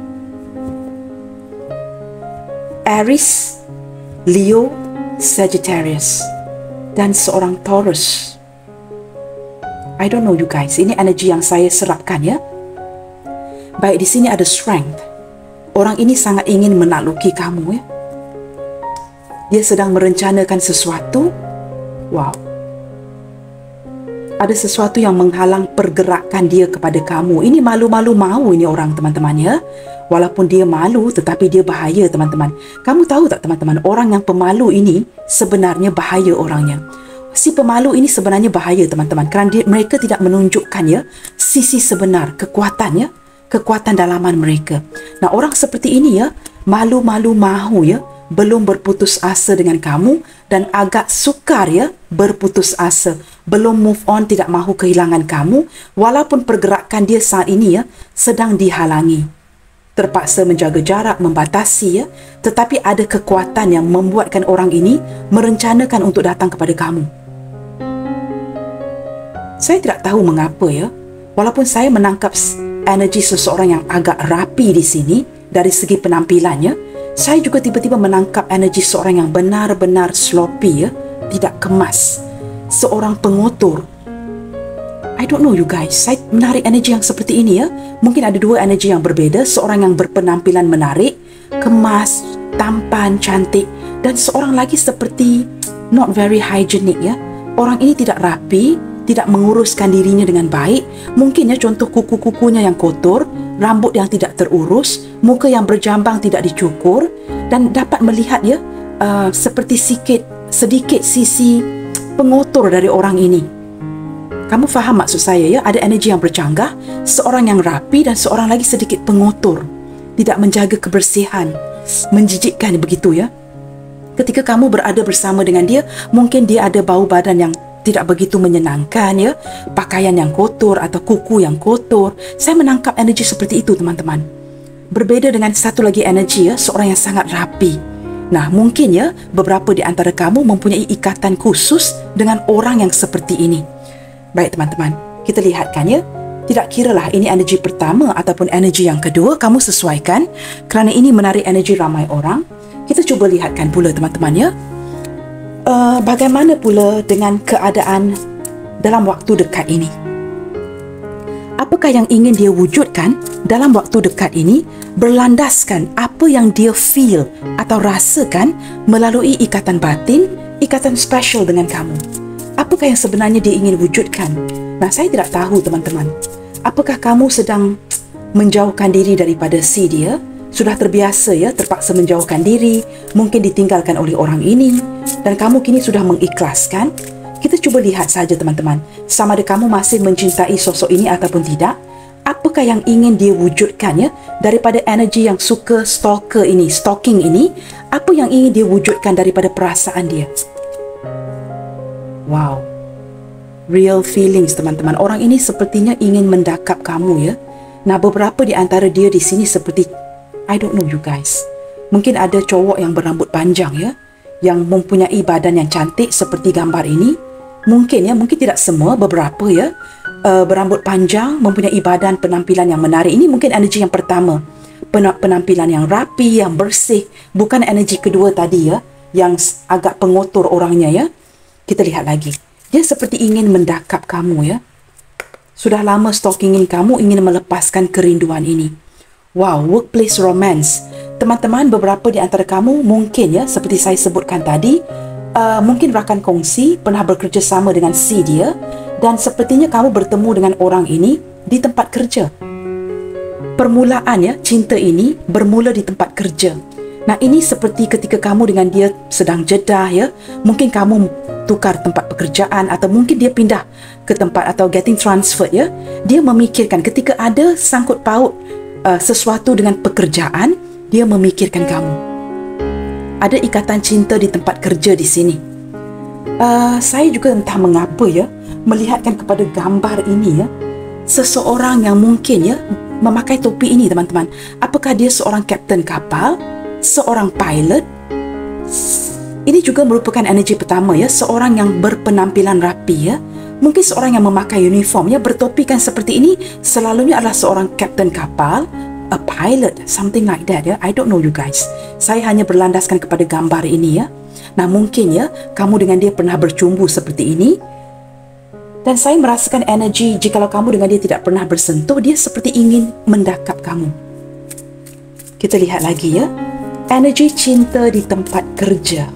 Aries, Leo, Sagittarius, dan seorang Taurus. I don't know you guys, ini energi yang saya serapkan ya. Baik, di sini ada strength. Orang ini sangat ingin menakluki kamu ya. Dia sedang merencanakan sesuatu. Wow. Ada sesuatu yang menghalang pergerakan dia kepada kamu. Ini malu-malu mau ini orang, teman-teman ya. Walaupun dia malu, tetapi dia bahaya, teman-teman. Kamu tahu tak, teman-teman, orang yang pemalu ini sebenarnya bahaya orangnya. Si pemalu ini sebenarnya bahaya, teman-teman, kerana mereka tidak menunjukkan ya sisi sebenar, kekuatan ya, kekuatan dalaman mereka. Nah, orang seperti ini ya, malu-malu mahu ya, belum berputus asa dengan kamu, dan agak sukar ya berputus asa, belum move on, tidak mahu kehilangan kamu, walaupun pergerakan dia saat ini ya sedang dihalangi, terpaksa menjaga jarak, membatasi ya, tetapi ada kekuatan yang membuatkan orang ini merencanakan untuk datang kepada kamu. Saya tidak tahu mengapa ya, walaupun saya menangkap energi seseorang yang agak rapi di sini dari segi penampilannya, saya juga tiba-tiba menangkap energi seorang yang benar-benar sloppy ya, tidak kemas, seorang pengotor. I don't know you guys, saya menarik energi yang seperti ini ya. Mungkin ada dua energi yang berbeda, seorang yang berpenampilan menarik, kemas, tampan, cantik, dan seorang lagi seperti not very hygienic ya. Orang ini tidak rapi, tidak menguruskan dirinya dengan baik. Mungkin ya, contoh kuku-kukunya yang kotor, rambut yang tidak terurus, muka yang berjambang tidak dicukur, dan dapat melihat ya sedikit sisi pengotor dari orang ini. Kamu faham maksud saya ya? Ada energi yang bercanggah, seorang yang rapi dan seorang lagi sedikit pengotor, tidak menjaga kebersihan, menjijikkan begitu ya. Ketika kamu berada bersama dengan dia, mungkin dia ada bau badan yang tidak begitu menyenangkan ya, pakaian yang kotor atau kuku yang kotor. Saya menangkap energi seperti itu teman-teman. Berbeda dengan satu lagi energi ya, seorang yang sangat rapi. Nah, mungkin ya beberapa di antara kamu mempunyai ikatan khusus dengan orang yang seperti ini. Baik teman-teman, kita lihatkan ya. Tidak kiralah ini energi pertama ataupun energi yang kedua, kamu sesuaikan kerana ini menarik energi ramai orang. Kita cuba lihatkan pula teman-teman ya. Bagaimana pula dengan keadaan dalam waktu dekat ini? Apakah yang ingin dia wujudkan dalam waktu dekat ini berlandaskan apa yang dia feel atau rasakan melalui ikatan batin, ikatan special dengan kamu? Apakah yang sebenarnya dia ingin wujudkan? Nah, saya tidak tahu teman-teman. Apakah kamu sedang menjauhkan diri daripada si dia? Sudah terbiasa ya, terpaksa menjauhkan diri, mungkin ditinggalkan oleh orang ini, dan kamu kini sudah mengikhlaskan? Kita cuba lihat saja teman-teman, sama ada kamu masih mencintai sosok ini ataupun tidak. Apakah yang ingin dia wujudkan ya, daripada energi yang suka stalking ini, apa yang ingin dia wujudkan daripada perasaan dia? Wow, real feelings teman-teman. Orang ini sepertinya ingin mendakap kamu ya. Nah, beberapa di antara dia di sini seperti, I don't know you guys, mungkin ada cowok yang berambut panjang ya, yang mempunyai badan yang cantik seperti gambar ini. Mungkin ya, mungkin tidak semua, beberapa ya, berambut panjang, mempunyai badan penampilan yang menarik. Ini mungkin energi yang pertama, penampilan yang rapi, yang bersih. Bukan energi kedua tadi ya, yang agak pengotor orangnya ya. Kita lihat lagi. Dia seperti ingin mendakap kamu ya. Sudah lama stalkingin kamu, ingin melepaskan kerinduan ini. Wow, workplace romance. Teman-teman, beberapa di antara kamu mungkin ya, seperti saya sebutkan tadi, mungkin rakan kongsi, pernah bekerja sama dengan si dia, dan sepertinya kamu bertemu dengan orang ini di tempat kerja. Permulaan ya, cinta ini bermula di tempat kerja. Nah, ini seperti ketika kamu dengan dia sedang jedah ya, mungkin kamu tukar tempat pekerjaan atau mungkin dia pindah ke tempat atau getting transferred ya. Dia memikirkan ketika ada sangkut paut sesuatu dengan pekerjaan, dia memikirkan kamu. Ada ikatan cinta di tempat kerja di sini. Saya juga entah mengapa ya, melihatkan kepada gambar ini ya, seseorang yang mungkin ya memakai topi ini teman-teman. Apakah dia seorang kapten kapal, seorang pilot? Ini juga merupakan energi pertama ya, seorang yang berpenampilan rapi ya. Mungkin seorang yang memakai uniform ya, bertopi kan seperti ini, selalunya adalah seorang kapten kapal, a pilot, something like that ya. I don't know you guys. Saya hanya berlandaskan kepada gambar ini ya. Nah, mungkin ya kamu dengan dia pernah bercumbu seperti ini. Dan saya merasakan energi jikalau kamu dengan dia tidak pernah bersentuh, dia seperti ingin mendakap kamu. Kita lihat lagi ya. Energi cinta di tempat kerja.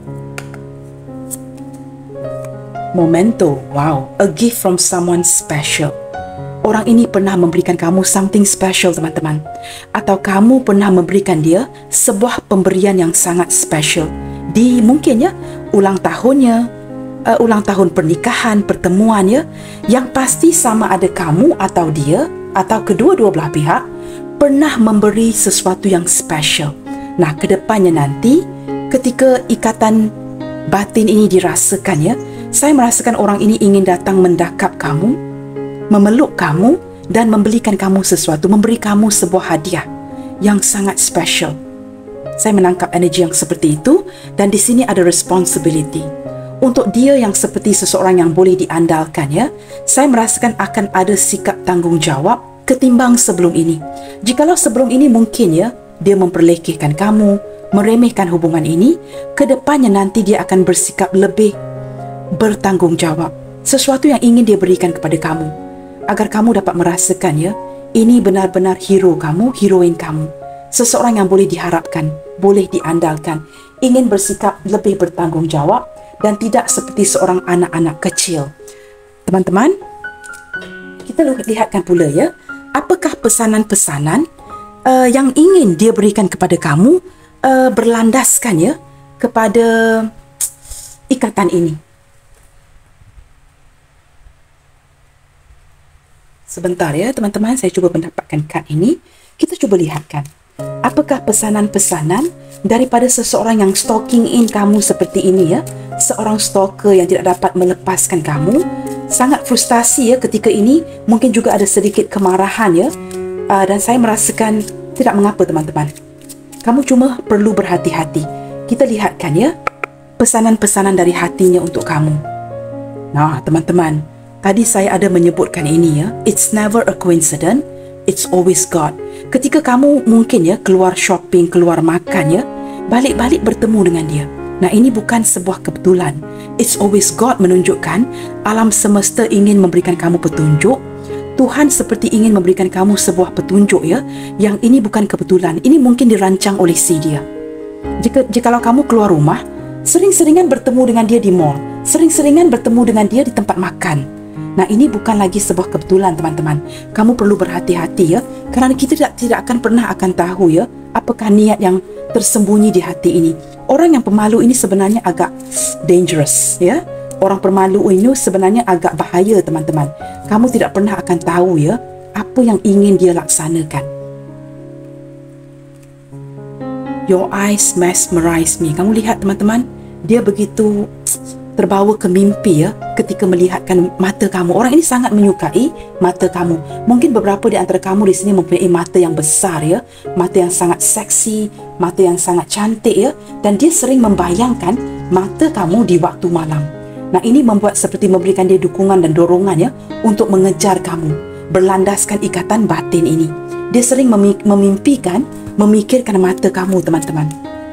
Memento, wow, a gift from someone special. Orang ini pernah memberikan kamu something special teman-teman. Atau kamu pernah memberikan dia sebuah pemberian yang sangat special. Di mungkin ya, ulang tahunnya, ulang tahun pernikahan, pertemuan ya. Yang pasti sama ada kamu atau dia, atau kedua-dua belah pihak, pernah memberi sesuatu yang special. Nah, kedepannya nanti, ketika ikatan batin ini dirasakan ya, saya merasakan orang ini ingin datang mendakap kamu, memeluk kamu, dan membelikan kamu sesuatu, memberi kamu sebuah hadiah yang sangat special. Saya menangkap energi yang seperti itu, dan di sini ada responsibility. Untuk dia yang seperti seseorang yang boleh diandalkan ya, saya merasakan akan ada sikap tanggungjawab ketimbang sebelum ini. Jikalau sebelum ini mungkin ya, dia memperlekehkan kamu, meremehkan hubungan ini, kedepannya nanti dia akan bersikap lebih bertanggungjawab. Sesuatu yang ingin dia berikan kepada kamu, agar kamu dapat merasakan ya, ini benar-benar hero kamu, heroin kamu. Seseorang yang boleh diharapkan, boleh diandalkan, ingin bersikap lebih bertanggungjawab dan tidak seperti seorang anak-anak kecil. Teman-teman, kita lihatkan pula ya, apakah pesanan-pesanan yang ingin dia berikan kepada kamu berlandaskan ya kepada ikatan ini. Sebentar ya teman-teman, saya cuba mendapatkan kad ini. Kita cuba lihatkan. Apakah pesanan-pesanan daripada seseorang yang stalking in kamu seperti ini ya? Seorang stalker yang tidak dapat melepaskan kamu. Sangat frustasi ya ketika ini. Mungkin juga ada sedikit kemarahan ya. Dan saya merasakan tidak mengapa teman-teman. Kamu cuma perlu berhati-hati. Kita lihatkan ya. Pesanan-pesanan dari hatinya untuk kamu. Nah teman-teman. Tadi saya ada menyebutkan ini ya. It's never a coincidence. It's always God. Ketika kamu mungkin ya keluar shopping, keluar makan ya, balik-balik bertemu dengan dia. Nah ini bukan sebuah kebetulan. It's always God menunjukkan alam semesta ingin memberikan kamu petunjuk. Tuhan seperti ingin memberikan kamu sebuah petunjuk ya. Yang ini bukan kebetulan. Ini mungkin dirancang oleh si dia. Jikalau kamu keluar rumah, sering-seringan bertemu dengan dia di mall. Sering-seringan bertemu dengan dia di tempat makan. Nah ini bukan lagi sebuah kebetulan teman-teman. Kamu perlu berhati-hati ya. Kerana kita tidak akan pernah akan tahu ya apakah niat yang tersembunyi di hati ini. Orang yang pemalu ini sebenarnya agak dangerous ya. Orang pemalu ini sebenarnya agak bahaya teman-teman. Kamu tidak pernah akan tahu ya apa yang ingin dia laksanakan. Your eyes mesmerize me. Kamu lihat teman-teman, dia begitu terbawa ke mimpi ya ketika melihatkan mata kamu. Orang ini sangat menyukai mata kamu. Mungkin beberapa di antara kamu di sini mempunyai mata yang besar ya, mata yang sangat seksi, mata yang sangat cantik ya, dan dia sering membayangkan mata kamu di waktu malam. Nah ini membuat seperti memberikan dia dukungan dan dorongan ya untuk mengejar kamu, berlandaskan ikatan batin ini. Dia sering memikirkan mata kamu teman-teman.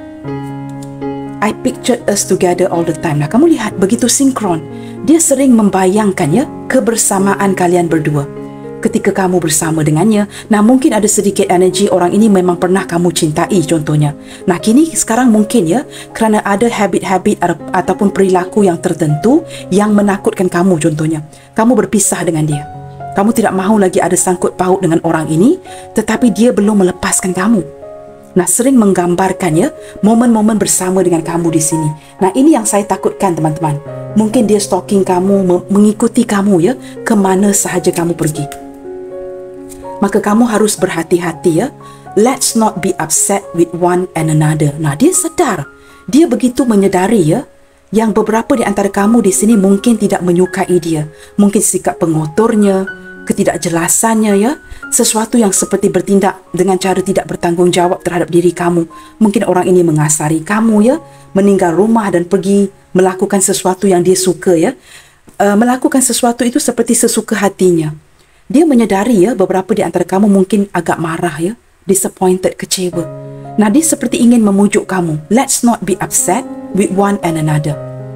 I pictured us together all the time. Nah, kamu lihat begitu sinkron. Dia sering membayangkan ya kebersamaan kalian berdua. Ketika kamu bersama dengannya, nah mungkin ada sedikit energi orang ini memang pernah kamu cintai contohnya. Nah, sekarang mungkin ya kerana ada habit-habit ataupun perilaku yang tertentu yang menakutkan kamu contohnya. Kamu berpisah dengan dia. Kamu tidak mahu lagi ada sangkut paut dengan orang ini, tetapi dia belum melepaskan kamu. Nah, sering menggambarkan ya momen-momen bersama dengan kamu di sini. Nah, ini yang saya takutkan teman-teman. Mungkin dia stalking kamu, mengikuti kamu ya ke mana sahaja kamu pergi. Maka kamu harus berhati-hati ya. Let's not be upset with one and another. Nah, dia sedar. Dia begitu menyedari ya yang beberapa di antara kamu di sini mungkin tidak menyukai dia. Mungkin sikap pengotornya, ketidakjelasannya ya, sesuatu yang seperti bertindak dengan cara tidak bertanggungjawab terhadap diri kamu. Mungkin orang ini mengasari kamu ya, meninggal rumah dan pergi melakukan sesuatu yang dia suka ya. Melakukan sesuatu itu seperti sesuka hatinya. Dia menyedari ya beberapa di antara kamu mungkin agak marah ya, disappointed, kecewa. Nah, dia seperti ingin memujuk kamu. Let's not be upset with one and another.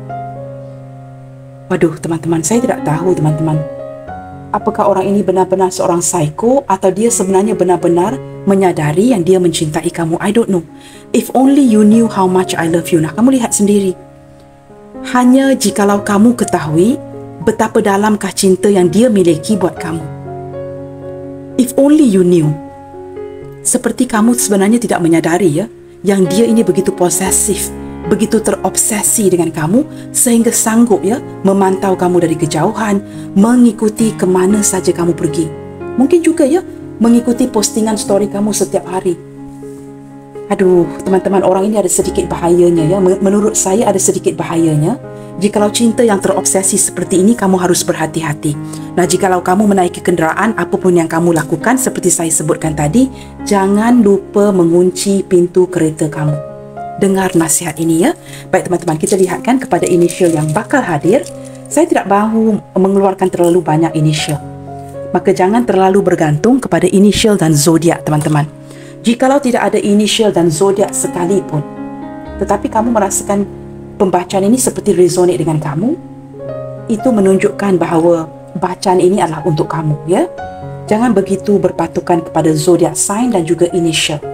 Waduh teman-teman, saya tidak tahu teman-teman. Apakah orang ini benar-benar seorang psycho atau dia sebenarnya benar-benar menyadari yang dia mencintai kamu? I don't know. If only you knew how much I love you. Nah, kamu lihat sendiri. Hanya jikalau kamu ketahui betapa dalamkah cinta yang dia miliki buat kamu. If only you knew. Seperti kamu sebenarnya tidak menyadari ya, yang dia ini begitu posesif, begitu terobsesi dengan kamu sehingga sanggup ya memantau kamu dari kejauhan, mengikuti kemana saja kamu pergi. Mungkin juga ya mengikuti postingan story kamu setiap hari. Aduh teman-teman, orang ini ada sedikit bahayanya ya. Menurut saya ada sedikit bahayanya. Jikalau cinta yang terobsesi seperti ini, kamu harus berhati-hati. Nah, jikalau kamu menaiki kenderaan, apapun yang kamu lakukan seperti saya sebutkan tadi, jangan lupa mengunci pintu kereta kamu. Dengar nasihat ini ya. Baik teman-teman, kita lihatkan kepada inisial yang bakal hadir. Saya tidak mahu mengeluarkan terlalu banyak inisial. Maka jangan terlalu bergantung kepada inisial dan zodiak teman-teman. Jikalau tidak ada inisial dan zodiak sekalipun, tetapi kamu merasakan pembacaan ini seperti resonate dengan kamu, itu menunjukkan bahawa bacaan ini adalah untuk kamu ya. Jangan begitu berpatukan kepada zodiak sign dan juga inisial.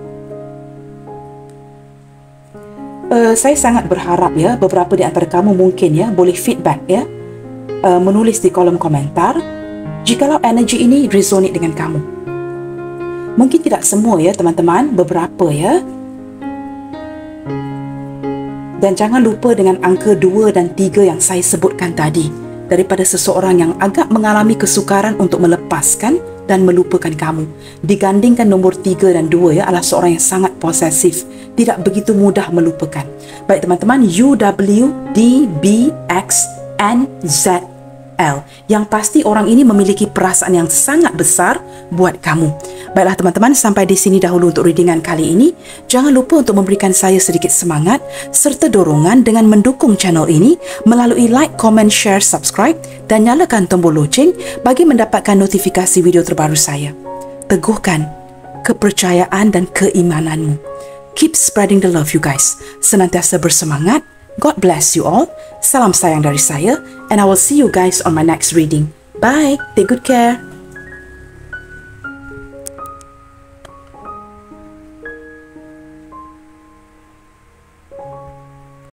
Saya sangat berharap ya beberapa di antara kamu mungkin ya boleh feedback ya, menulis di kolom komentar jikalau energi ini resonate dengan kamu. Mungkin tidak semua ya teman-teman, beberapa ya. Dan jangan lupa dengan angka 2 dan 3 yang saya sebutkan tadi. daripada seseorang yang agak mengalami kesukaran untuk melepaskan dan melupakan kamu. Digandingkan nombor 3 dan 2 adalah seorang yang sangat posesif, tidak begitu mudah melupakan. Baik teman-teman, U, W, D, B, X, N, Z, L. Yang pasti orang ini memiliki perasaan yang sangat besar buat kamu. Baiklah teman-teman, sampai di sini dahulu untuk readingan kali ini. Jangan lupa untuk memberikan saya sedikit semangat serta dorongan dengan mendukung channel ini melalui like, comment, share, subscribe dan nyalakan tombol loceng bagi mendapatkan notifikasi video terbaru saya. Teguhkan kepercayaan dan keimananmu. Keep spreading the love you guys. Senantiasa bersemangat. God bless you all. Salam sayang dari saya, and I will see you guys on my next reading. Bye. Take good care.